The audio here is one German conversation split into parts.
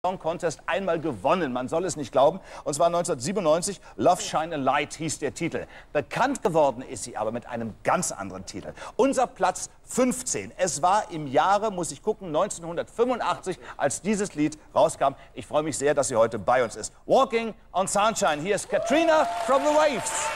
Song Contest einmal gewonnen. Man soll es nicht glauben. Und zwar 1997. Love Shine a Light hieß der Titel. Bekannt geworden ist sie aber mit einem ganz anderen Titel. Unser Platz 15. Es war im Jahre, muss ich gucken, 1985, als dieses Lied rauskam. Ich freue mich sehr, dass sie heute bei uns ist. Walking on Sunshine. Hier ist Katrina from the Waves.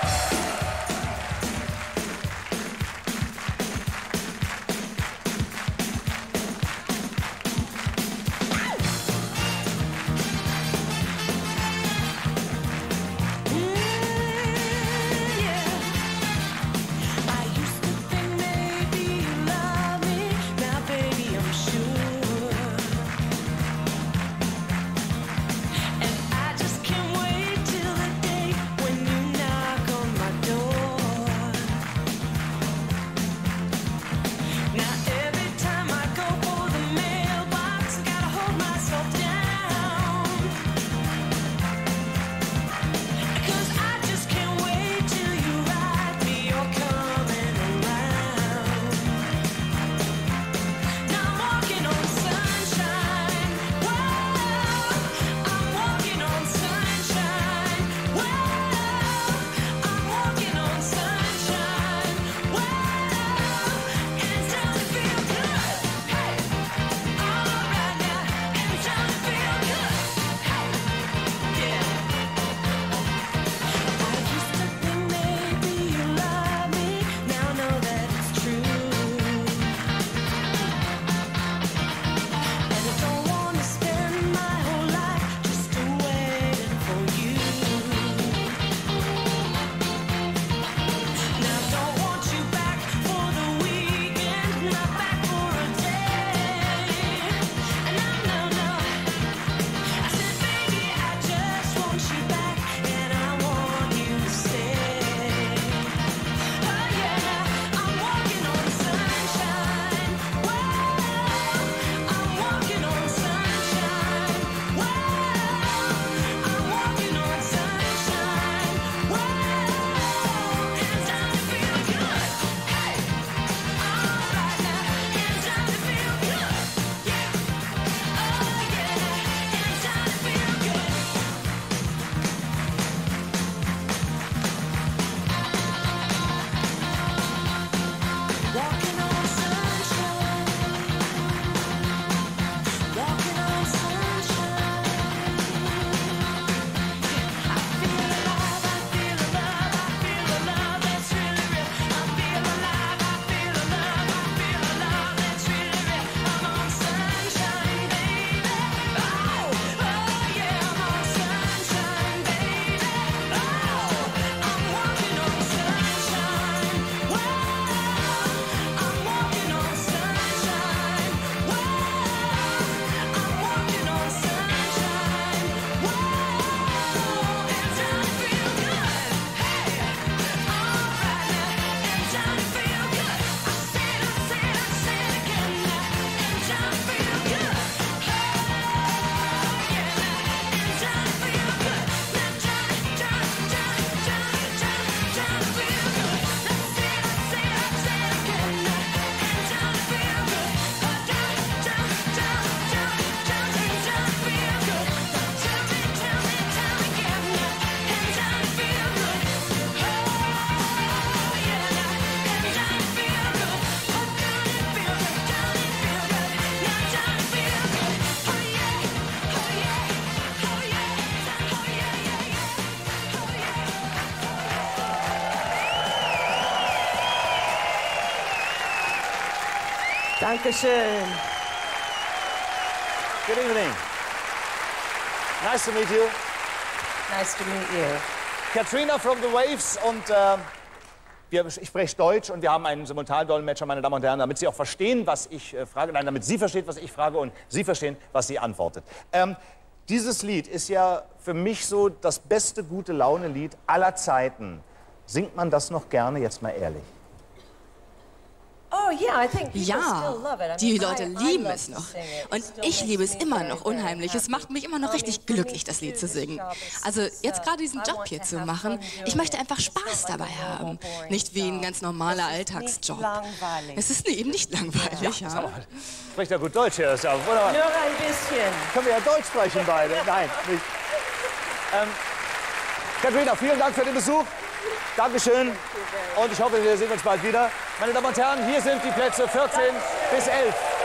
Dankeschön. Good evening. Nice to meet you. Nice to meet you. Katrina from the Waves und ich spreche Deutsch und wir haben einen Simultandolmetscher, meine Damen und Herren, damit Sie auch verstehen, was ich frage. Nein, damit Sie versteht, was ich frage und Sie verstehen, was sie antwortet. Dieses Lied ist ja für mich so das beste Gute-Laune-Lied aller Zeiten. Singt man das noch gerne, jetzt mal ehrlich? Oh Ja, die Leute lieben es noch. Und ich liebe es immer noch unheimlich. Es macht mich immer noch richtig glücklich, das Lied zu singen. Also jetzt gerade diesen Job hier zu machen, ich möchte einfach Spaß dabei haben. Nicht wie ein ganz normaler Alltagsjob. Es ist eben nicht langweilig. Ja. Spricht ja gut Deutsch hier, ist ja wunderbar. Nur ein bisschen. Können wir ja Deutsch sprechen beide? Nein, nicht. Katrina, vielen Dank für den Besuch. Dankeschön. Und ich hoffe, wir sehen uns bald wieder. Meine Damen und Herren, hier sind die Plätze 14 bis 11.